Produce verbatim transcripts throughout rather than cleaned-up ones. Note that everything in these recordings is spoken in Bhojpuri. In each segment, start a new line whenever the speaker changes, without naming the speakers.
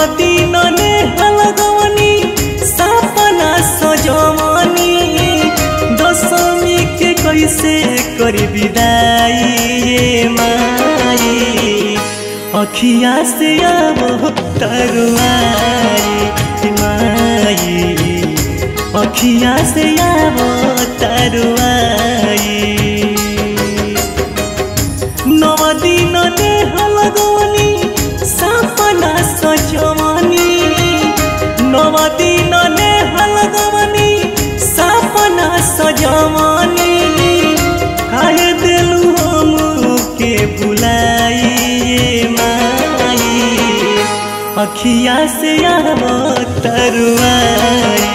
दिन ने हलगवनी सपना सजवनी दशमी के कैसे कर विदाई ये माई अखिया से अब तरुआई माई अखिया से अब तरुआई नव दिन ने हलगवनी सपना सजवनी नव दिन ने हलगवनी सपना सजवनी काहे दिलु हम के बुलाई माई अखिया से अब तरुआई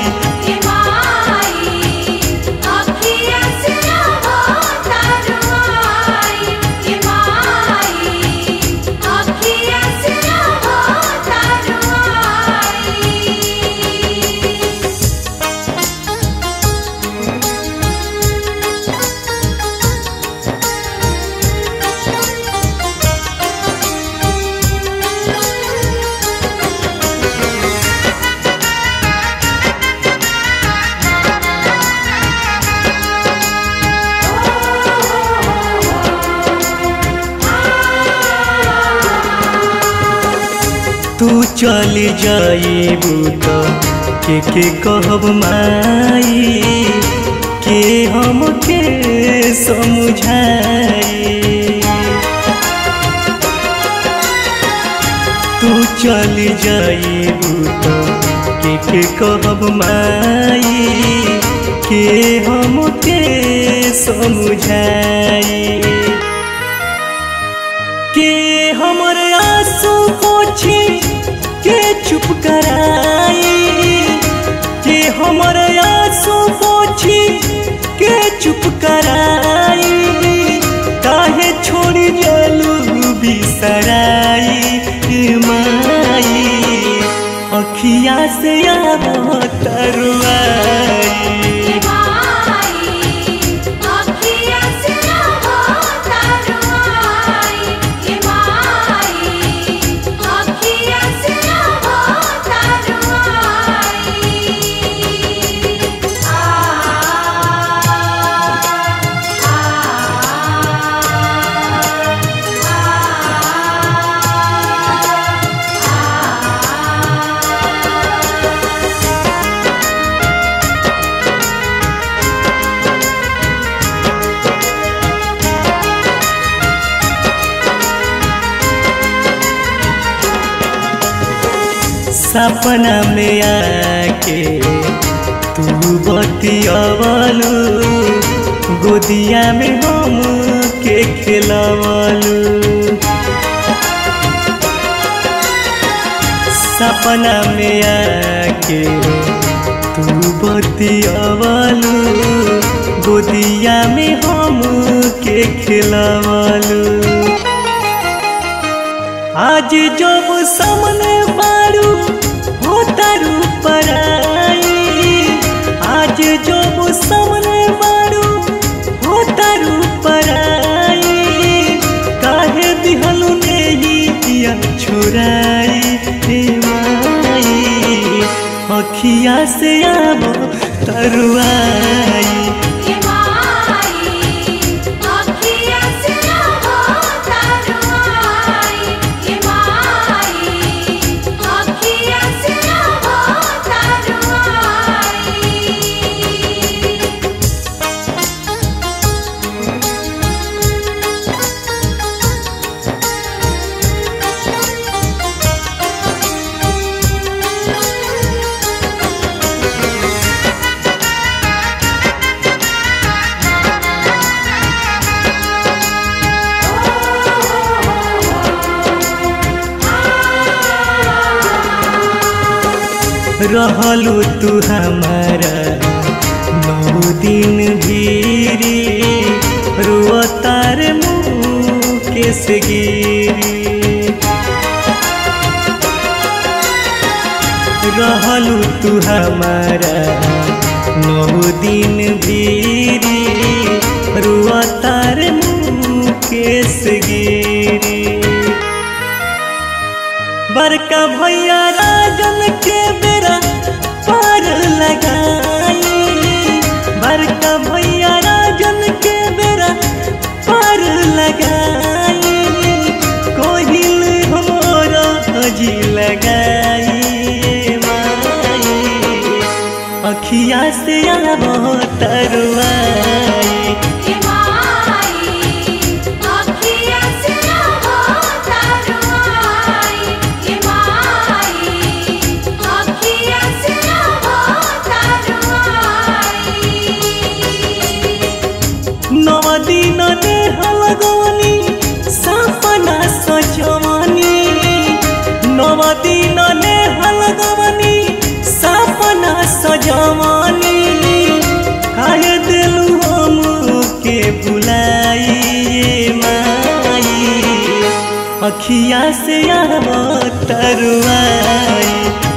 तू चली जाइबू तो के के कहब माई के हम के समझाई तू चली जाइबू तो के के कहब माई के हम के समझाई के हमर आंसू पोछी के चुप कराई के हमर आंसू पोछी के चुप कराई काहे छोड़ी जलू बिसराई माई अखिया से अब तरुआई सपना में आके तू बतियावलू गोदिया में हम के खिलावलू सपना में आके तू बतियावलू गोदिया में हम के खिलावलू आज जब सामने बारू हो तारू पराई आज जब सामने बारू हो तारू पराई काहे दिहलु नेहिया छोराई माई अखिया से अब तरुआई रहलू तू हमारा नौ दिन भीरी रुअतार मुँह केस गिरी रहलू तू हमारा नौ दिन भीरी रुअतार मुँह केस गिरी बड़का भैया राजन के बेरा पार लगाई बड़का भैया राजन के बेरा पार लगाई कोहिल हमरा हजी लगाई माई अखिया से आवो तरुआई दिन ने हलगवनी सपना सजवनी नव दिन ने हलगवनी सपना सजवनी काहे दिलु हम के भुलाई माई अखिया से आवो तरुआई।